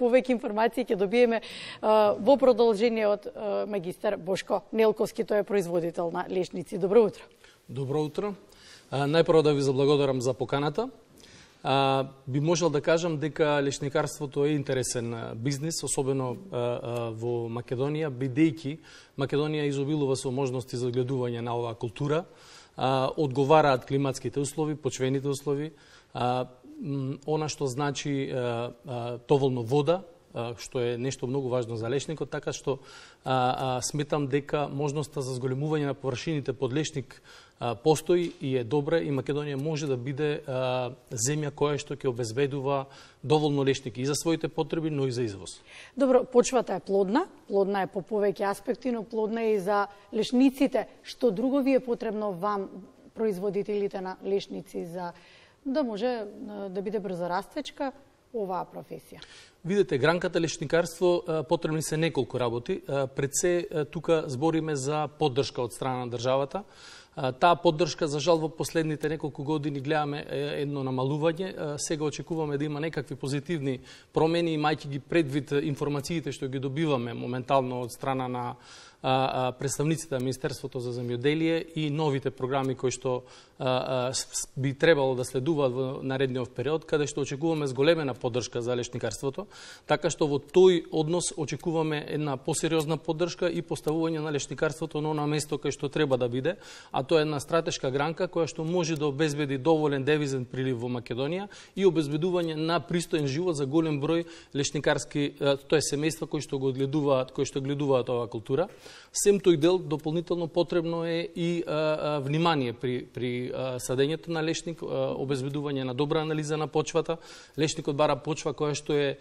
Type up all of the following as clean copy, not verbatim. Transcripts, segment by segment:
повеќе информации ќе добиеме во продолжение од магистар Бошко Нелковски, тој е производител на лешници. Добро утро. Добро утро. Најпрво да ви заблагодарам за поканата. Би можел да кажам дека лешникарството е интересен бизнис, особено во Македонија, бидејќи Македонија изобилува со можности за гледување на оваа култура, одговараат климатските услови, почвените услови, она што значи доволно вода, што е нешто многу важно за лешникот, така што сметам дека можноста за зголемување на површините под лешник постои и е добра, и Македонија може да биде земја која што ќе обезбедува доволно лешники и за своите потреби, но и за извоз. Добро, почвата е плодна е по повеќе аспекти, но плодна е и за лешниците. Што друго ви е потребно вам, производителите на лешници, за да може да биде брзорастечка оваа професија? Видете, гранката лешникарство потребни се неколку работи. Пред се тука збориме за поддршка од страна на државата. Таа поддршка, за жал, во последните неколку години гледаме едно намалување. Сега очекуваме да има некакви позитивни промени, имајќи ги предвид информациите што ги добиваме моментално од страна на представниците на Министерството за земјоделие и новите програми кои што би требало да следуваат во наредниот период, каде што очекуваме зголемена поддршка за лешникарството, така што во тој однос очекуваме една посериозна поддршка и поставување на лешникарството на место кај што треба да биде, а тоа е една стратешка гранка која што може да обезбеди доволен девизен прилив во Македонија и обезбедување на пристоен живот за голем број лешникарски, тоа е семејства кои што гледуваат оваа култура. Сем тој дел дополнително потребно е и внимание при садењето на лешник, обезбедување на добра анализа на почвата. Лешникот бара почва која што е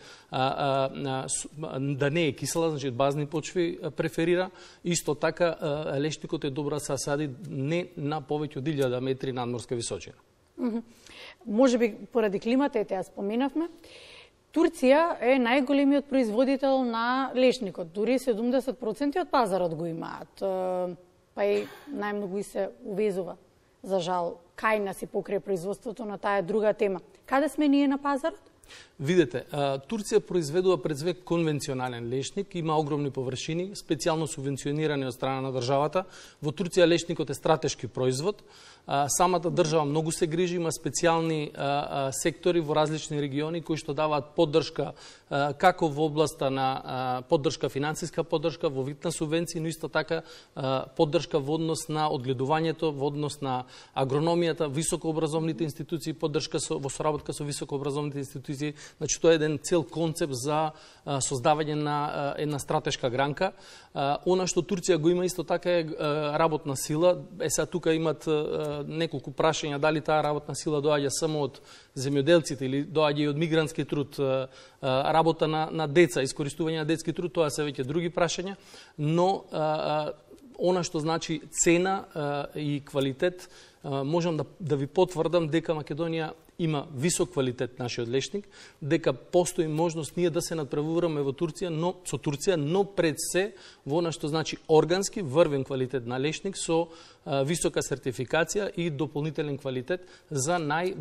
да не е кисела, значи базни почви преферира. Исто така лешникот е добра да се сади не на повеќе од 1000 метри надморска височина. Може би поради климата, ја споменавме, Турција е најголемиот производител на лешникот, дури 70% од пазарот го имаат, па и најмногу и се увезува, за жал, кај нас и покрај производството, на таа е друга тема. Каде сме ние на пазарот? Видете, Турција произведува пред све конвенционален лешник, има огромни површини, специјално субвенционирани од страна на државата. Во Турција лешникот е стратешки производ. Самата држава многу се грижи, има специјални сектори во различни региони кои што даваат поддршка како во областа на поддршка, финансиска поддршка во вид на субвенции, но исто така поддршка во однос на одгледувањето, во однос на агрономијата, високообразовните институции, поддршка во соработка со високообразовните институции. Значи тоа е еден цел концепт за создавање на една стратешка гранка. Она што Турција го има исто така е работна сила. Сега тука имат неколку прашања дали таа работна сила доаѓа само од земјоделците или доаѓа и од мигрантски труд, работа на деца, искористување на детски труд, тоа се веќе други прашања, но она што значи цена и квалитет, можам да ви потврдам дека Македонија има висок квалитет нашиот лешник, дека постои можност ние да се надправуваме со Турција, но пред се во она што значи органски, врвен квалитет на лешник со висока сертификација и дополнителен квалитет за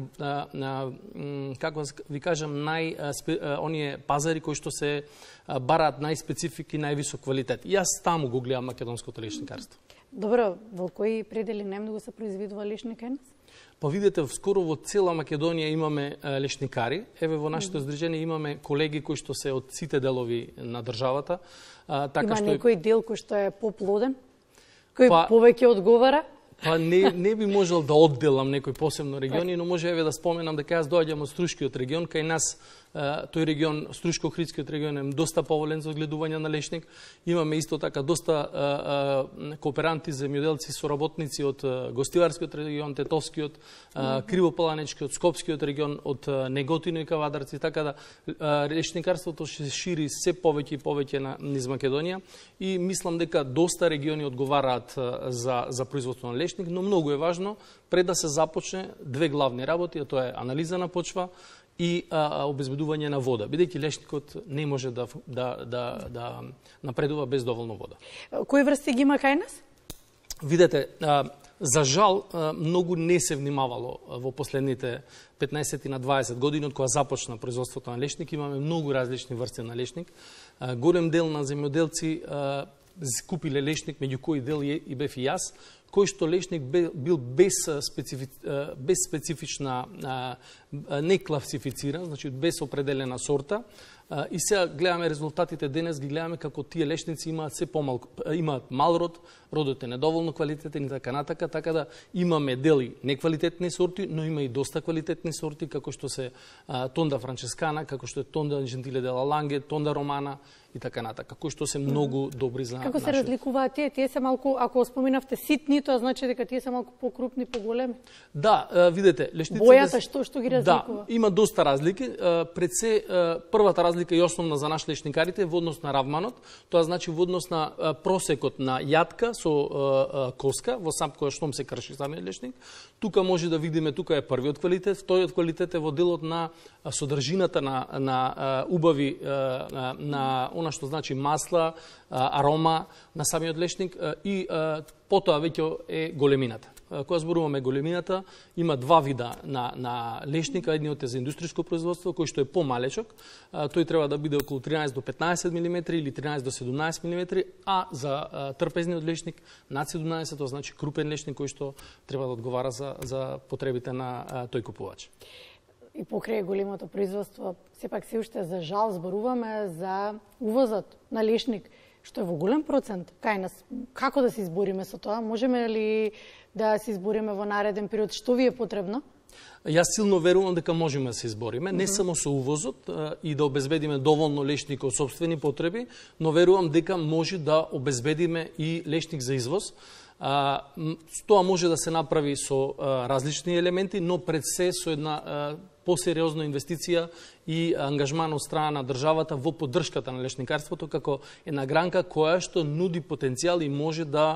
како ви кажам, оние пазари кои што се бараат најспецифик и највисок квалитет. Јас таму го гледам македонското лешникарство. Добро, во кои предели најмногу се произведува лешник кај нас? Па видите, скоро во цела Македонија имаме лешникари. Еве во нашето здружение имаме колеги кои што се од сите делови на државата. Има некој дел кој што е поплоден? Кој повеќе одговара? Па не би можел да одделам некој посебно региони, но може еве да споменам дека јас доаѓам од Струшкиот регион, кај нас тој регион, Струшко-Охридскиот регион е доста поволен за одгледување на лешник. Имаме исто така доста кооперанти, земјоделци, соработници од Гостиварскиот регион, Тетовскиот, Кривопаланечкиот, Скопскиот регион, од Неготино и Кавадарци, така да лешникарството се шири се повеќе и повеќе низ Македонија и мислам дека доста региони одговараат за производство на лешник, но многу е важно пред да се започне две главни работи, а тоа е анализа на почва и обезбедување на вода, бидејќи лешникот не може да напредува без доволно вода. Кои врсти ги има кај нас? Видете, за жал, многу не се внимавало во последните 15 на 20 години, од кога започна производството на лешник. Имаме многу различни врсти на лешник. Голем дел на земјоделци купиле лешник, меѓу кои дел и бев и јас, кој што лешник бил без специфична, не класифициран, значи без определена сорта. И сега гледаме резултатите денес, ги гледаме како тие лешници имаат се имаат мал род, родот е недоволно квалитетен и така натака, така да имаме дели неквалитетни сорти, но има и доста квалитетни сорти, како што се Тонда Франческана, како што е Тонда Джентиле де ла Ланге, Тонда Романа и така натака, кои што се многу добри за Како се разликуваат тие? Тие се малку, ако споминавте ситни, тоа значи дека тие се малку покрупни, поголеми? Да, видете, лешниците... Бојата што ги разликува? Да, има доста разлики. Пред се, првата разлика и основна за наш лешникарите е во однос на равманот. Тоа значи во однос на просекот на јатка со коска, во сам која штом се крши самиот лешник. Тука може да видиме, тука е првиот квалитет, вториот квалитет е во делот на содржината на убави, на она што значи масла, арома на самиот лешник и потоа веќе е големината. Кога зборуваме големината, има два вида на лешника, едниот е за индустријско производство, кој што е помалечок, тој треба да биде околу 13 до 15 мм или 13 до 17 мм, а за трпезниот лешник над 17, тоа значи крупен лешник кој што треба да одговара за потребите на тој купувач. И покрај големото производство, сепак се уште за жал зборуваме за увозот на лешник, што е во голем процент кај нас. Како да се избориме со тоа? Можеме ли да се избориме во нареден период? Што ви е потребно? Јас силно верувам дека можеме да се избориме, не само со увозот и да обезбедиме доволно лешник од сопствени потреби, но верувам дека може да обезбедиме и лешник за извоз. Тоа може да се направи со различни елементи, но пред се со една посериозна инвестиција и ангажман од страна на државата во поддршката на лешникарството како една гранка која што нуди потенцијал и може да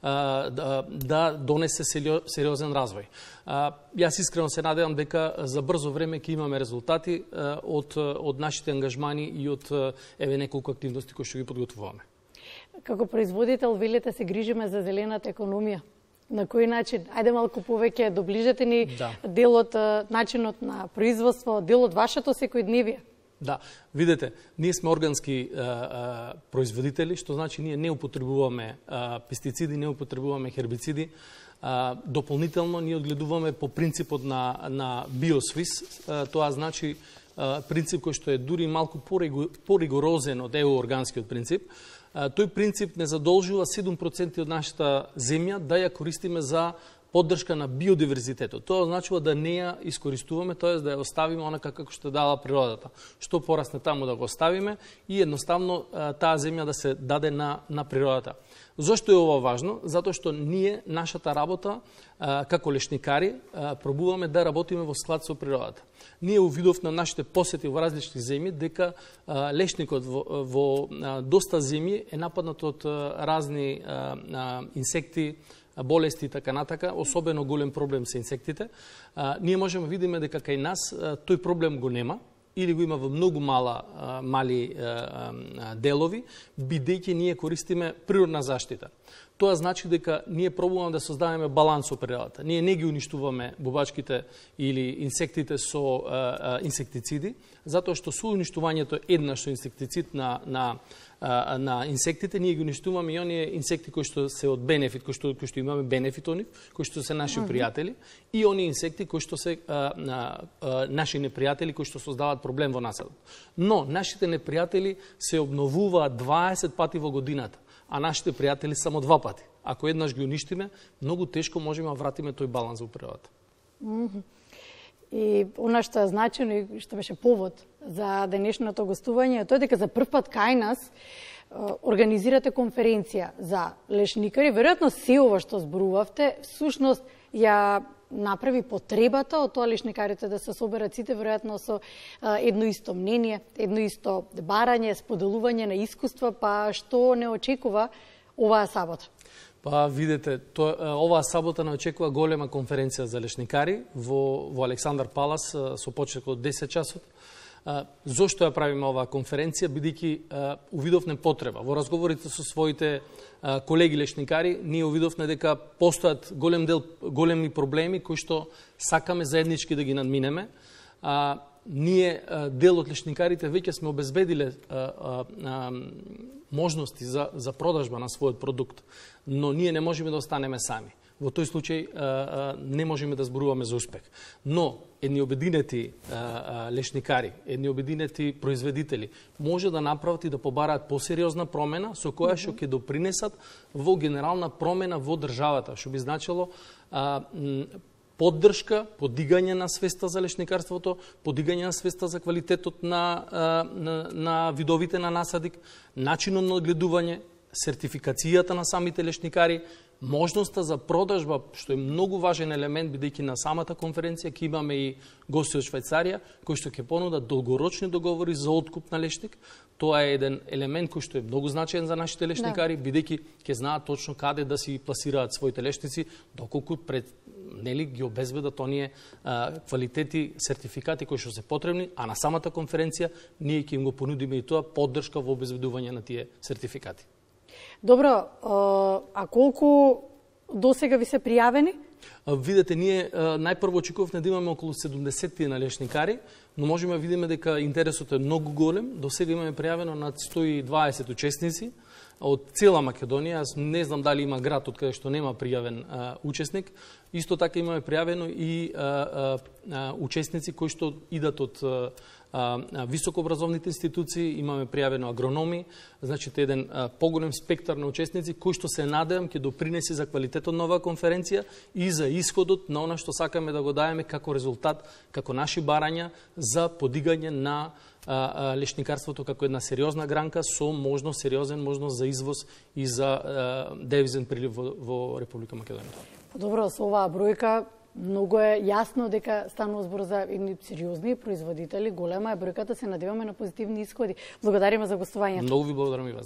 донесе сериозен развој. Јас искрено се надевам дека за брзо време ќе имаме резултати од нашите ангажмани и од неколку активности кои што ги подготвуваме. Како производител, велите се грижиме за зелената економија. На кој начин? Ајде малку повеќе доближете ни делот, начинот на производство, делот вашето секојдневие. Да, видете, ние сме органски производители, што значи ние не употребуваме пестициди, не употребуваме хербициди. Дополнително ние одгледуваме по принципот на биосвис, тоа значи принцип кој што е дури малку поригорозен од органскиот принцип. Тој принцип не задолжува 7% од нашата земја да ја користиме за поддршка на биодиверзитетот. Тоа значува да не ја искористуваме, тоа да ја оставиме онака како што дала природата. Што порасне таму да го оставиме и едноставно таа земја да се даде на природата. Зошто е ова важно? Затоа што ние, нашата работа, како лешникари, пробуваме да работиме во склад со природата. Ние увидовме на нашите посети во различни земји дека лешникот во доста земји е нападнат од разни инсекти, болести и така натака, особено голем проблем се инсектите. Ние можеме видиме дека кај нас тој проблем го нема, или го има во многу мали делови, бидејќи ние користиме природна заштита. Тоа значи дека ние пробуваме да создадеме баланс со природата. Ние не ги уништуваме бубачките или инсектите со инсектициди, затоа што со уништувањето еднаш со инсектицид на инсектите, ние ги уништуваме и оние инсекти кои што се од бенефит, кои што имаме бенефит од нив, кои што се наши пријатели, и оние инсекти кои што се наши непријатели, кои што создаваат проблем во насадот. Но нашите непријатели се обновуваат 20 пати во годината, а нашите пријатели само 2 пати. Ако еднаш ги уништиме, многу тешко можеме да вратиме тој баланс во природата. И она што е значено и што беше повод за денешното гостување е тоа дека за прв пат кај нас организирате конференција за лешникари. Веројатно се ова што зборувавте, всушност ја направи потребата од тоа лешникарите да се соберат сите веројатно со едно исто мнение, едно исто барање, споделување на искуства, па што не очекува оваа сабота? Па видете, оваа сабота не очекува голема конференција за лешникари во Александар Палас со почеток од 10 часот. Зошто ја правиме оваа конференција? Бидејќи увидовме потреба. Во разговорите со своите колеги лешникари, ние увидовме дека постојат големи проблеми кои што сакаме заеднички да ги надминеме. Ние, дел од лешникарите, веќе сме обезбедиле можности за продажба на својот продукт, но ние не можеме да останеме сами. Во тој случај не можеме да зборуваме за успех. Но едни обединети лешникари, едни обединети производители може да направат и да побараат посериозна промена со која што ќе допринесат во генерална промена во државата, што би значило поддршка, подигање на свеста за лешникарството, подигање на свеста за квалитетот на видовите на насадик, начинот на одгледување, сертификацијата на самите лешникари, можноста за продажба, што е многу важен елемент, бидејќи на самата конференција ќе имаме и гости од Швајцарија, кои што ќе понудат долгорочни договори за откуп на лешник. Тоа е еден елемент кој што е многу значаен за нашите лешникари, бидејќи ќе знаат точно каде да си пласираат своите лешници, доколку ги обезбедат оние квалитети, сертификати кои што се потребни, а на самата конференција ние ќе им го понудиме и тоа поддршка во обезбедување на тие сертификати. Добро, а колку досега ви се пријавени? Видете, ние најпрво очекувавме да имаме околу 70 на лешникари, но можеме да видиме дека интересот е многу голем. До сега имаме пријавено над 120 учесници од цела Македонија. Аз не знам дали има град од каде што нема пријавен учесник. Исто така имаме пријавено и учесници кои што идат од високообразовните институции, имаме пријавено агрономи, значи еден поголем спектар на учесници кои што се надевам ќе допринеси за квалитетот на оваа конференција и за исходот на она што сакаме да го даеме како резултат, како наши барања за подигање на лешникарството како една сериозна гранка со сериозен можност за извоз и за девизен прилив во Република Македонија. Добро, со оваа бројка многу е јасно дека станува збор за едни сериозни производители, голема е бројката, се надеваме на позитивни исходи. Благодариме за гостувањето. Многу ви благодарам и вас.